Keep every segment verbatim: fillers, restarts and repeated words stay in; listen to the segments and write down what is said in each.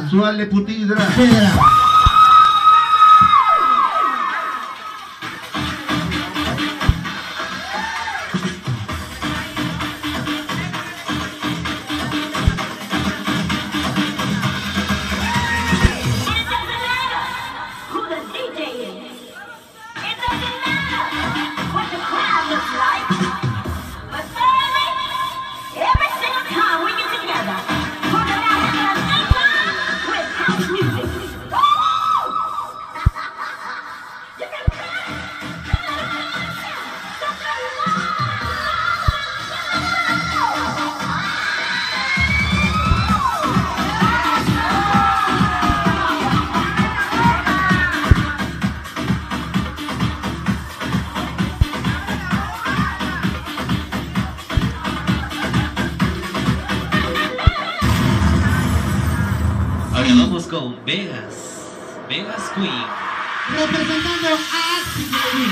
François Le Petit Drag. Ahora vamos con Vegas, Vegas Queen. Representando a Queen.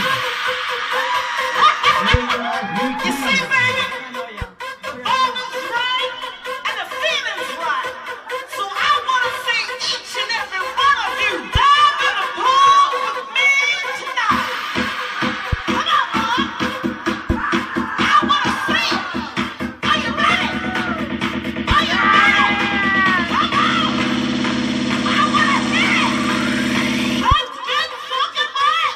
You see, baby, all this is right and the feeling's right. So I want to see each and every one of you dive in the pool with me tonight. Come on, boy. I want to see it. Are you ready? Are you ready? Come on. I want to see it. Let's get fucking wet.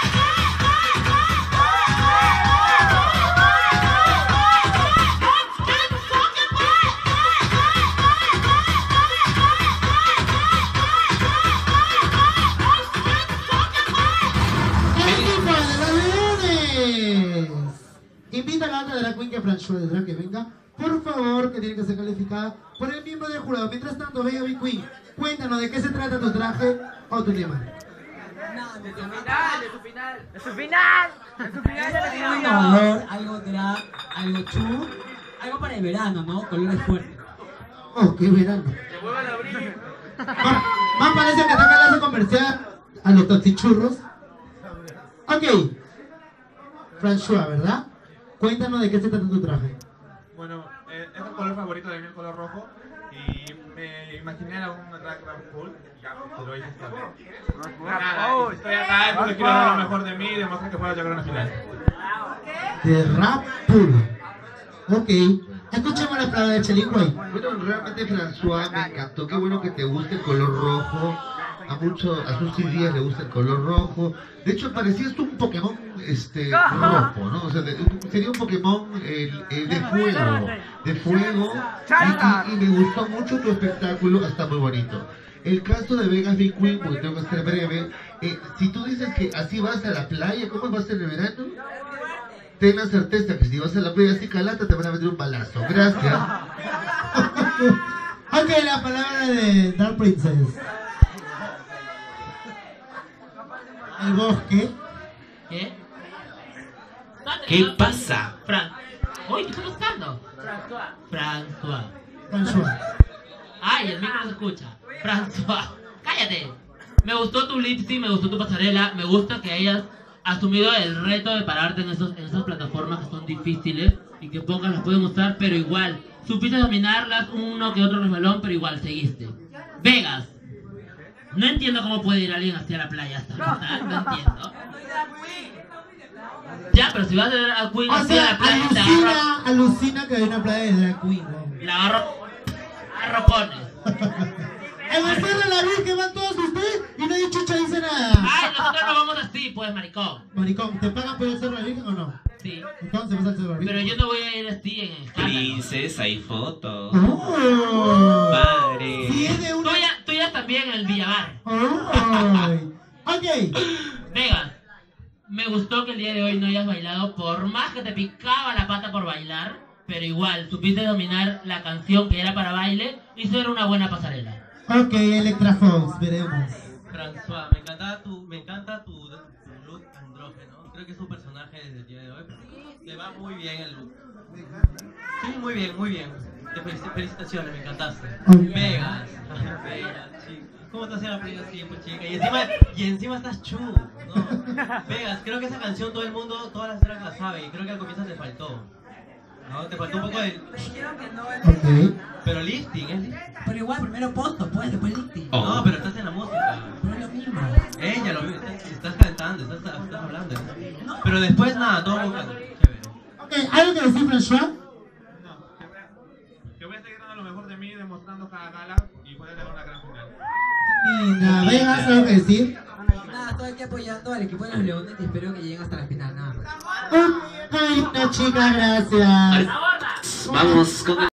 Invita a la otra drag queen que François de drag que venga, por favor, que tiene que ser calificada por el miembro del jurado. Mientras tanto, Bella Big Queen, cuéntanos de qué se trata tu traje o tu tema. De su final, de su final, de su final, de su final. Algo innovador, algo drag, algo chu, algo para el verano, ¿no? Colores fuertes. Oh, qué verano. Que vuelvan a abrir. Más, más parece que está calando comercial a los toxichurros. Ok, François, ¿verdad? Cuéntanos de qué se trata tu traje. Bueno, eh, es el color favorito de mí, el color rojo. Y me imaginé a un drag rap full. Ya, te lo hice esta vez. Nada, estoy acá, entonces quiero dar lo mejor de mí y demostrar que puedo llegar a una final. De rap puro. Ok, escuchemos la palabra de Chelicuay. Bueno, realmente François me encantó. Qué bueno que te guste el color rojo. A muchos, a sus días le gusta el color rojo. De hecho, parecías tú un Pokémon este, rojo, ¿no? O sea, de, sería un Pokémon eh, eh, de fuego. De fuego. Y, y, y me gustó mucho tu espectáculo. Está muy bonito. El caso de Vegas Big Queen, porque tengo que ser breve. Eh, si tú dices que así vas a la playa, ¿cómo vas en el verano? Ten la certeza que si vas a la playa así calata te van a meter un balazo. Gracias. Ok, la palabra de Dark Princess. El bosque. ¿Qué? ¿Qué pasa? Fran. Uy, ¿qué estás buscando? François. François. Ay, el micro no se escucha. François. Cállate. Me gustó tu lip sync, me gustó tu pasarela. Me gusta que hayas asumido el reto de pararte en, esos, en esas plataformas que son difíciles y que pocas las pueden usar, pero igual. Supiste dominarlas, uno que otro resbalón, pero igual seguiste. Vegas. No entiendo cómo puede ir alguien hacia la playa hasta ¿sabes? No entiendo. Ya, pero si vas a ver a Queen O hacia sea, la playa, te alucina, agarro, alucina que hay una playa de drag queen, ¿no? la agarro a ropones. En el Cerro de la Virgen van todos ustedes y nadie chucha dice nada. Ay, nosotros nos vamos así, pues, maricón. Maricón, ¿te pagan por el Cerro de la Virgen o no? Sí. Entonces vas al Cerro de la Virgen. Pero yo no voy a ir así en escándalo. Princesa, hay fotos. Oh. Madre. Si es de una... Tuyas, tuyas también en el Villabar. Oh. Ok. Vegas, me gustó que el día de hoy no hayas bailado, por más que te picaba la pata por bailar, pero igual, supiste dominar la canción que era para baile y eso era una buena pasarela. Ok, Electra Fox, veremos. François, me encanta tu, me encanta tu, tu look andrógeno. Creo que es un personaje desde el día de hoy. Te va muy bien el look. Sí, muy bien, muy bien. Te felici- felicitaciones, me encantaste. Okay. Vegas, Vegas, chica. ¿Cómo te hace la primera tiempo, chica? Y encima, y encima estás chu, ¿no? Vegas, creo que esa canción todo el mundo, todas las dragas la saben. Y creo que al comienzo te faltó. No, te faltó un poco de... Ok. Pero lifting, es lifting. Pero igual, primero posto, pues, después lifting. Oh. No, pero estás en la música. Pero es lo mismo. Ella lo vive, estás, estás cantando, estás, estás hablando. Pero después nada, todo muy chévere. Ok, ¿algo que decir, François? No, que voy a seguir dando lo mejor de mí, demostrando cada gala y poder tener una gran final. Venga, Vegas, ¿algo que decir? Nada, estoy aquí apoyando al equipo de los Leones y espero que lleguen hasta la final, nada más. Ok, no, chicas, gracias. Vamos con el